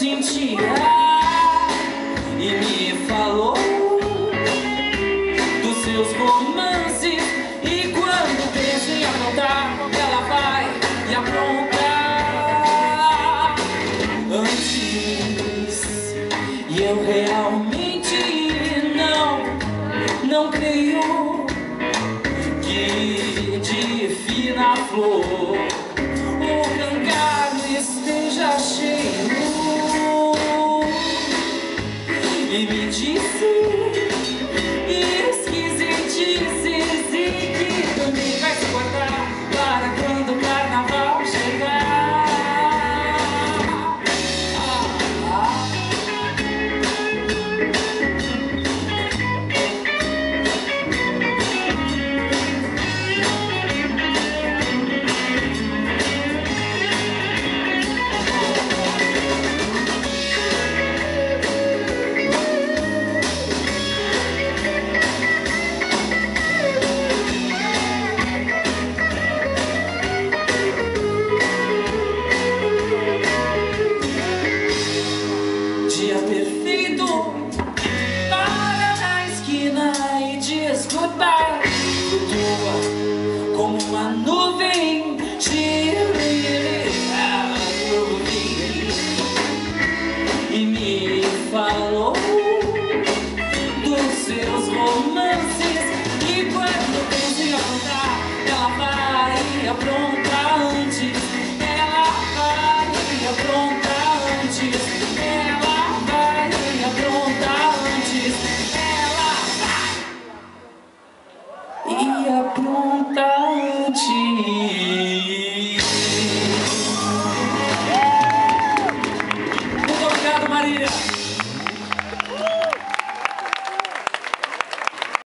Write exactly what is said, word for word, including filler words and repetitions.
sentia e me falou dos seus romances. E quando penso em aprontar, ela vai e apronta antes. E eu realmente não, não creio que de fina flor o cangalho esteja cheio. E me disse esquisitices e que também vai se guardar para quando o carnaval chegar. Ah, ah. Dia perfeito para na esquina e diz goodbye. Flutua como uma nuvem e me falou dos seus romances. E quando penso em aprontar, ela vai e apronta antes. Ela vai e apronta antes. Ela vai e apronta antes. Ela vai e apronta antes. Muito obrigado, Maria.